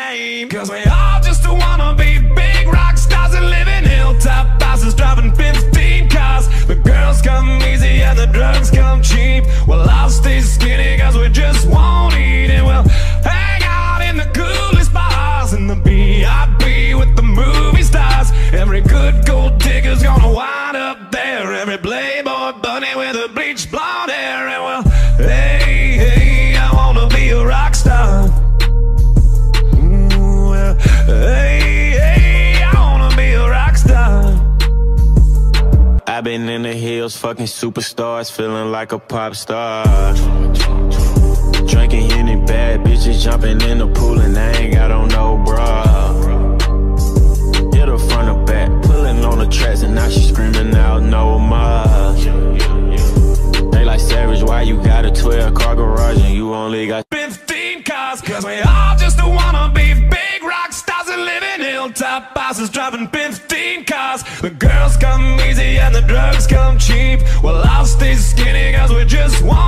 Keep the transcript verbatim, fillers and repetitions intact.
name. Cause we all just wanna be big rock stars and live in hilltop houses, driving fifteen cars. The girls come easy and the drugs come cheap. Well, I'll stay skinny cause we just won't eat. And we'll hang out in the coolest bars, in the V I P with the movie stars. Every good gold digger's gonna wind up there, every playboy bunny with a bleached blonde hair. And well, hey, hey, I wanna be a rock star. Ooh, well, hey, hey, I wanna be a rock star. I've been in the hills, fucking superstars, feeling like a pop star. Drinking any bad bitches, jumping in the pool, and I ain't got on no bra. Hit her front or back, pulling on the tracks, and now she screaming out no more. They like, Savage, why you got a twelve car garage and you only got fifteen cars? Cause we all just wanna be big rock stars and live in hilltop houses, driving fifteen cars. The girls come easy and the drugs come cheap. Well, I'll stay skinny cause we just want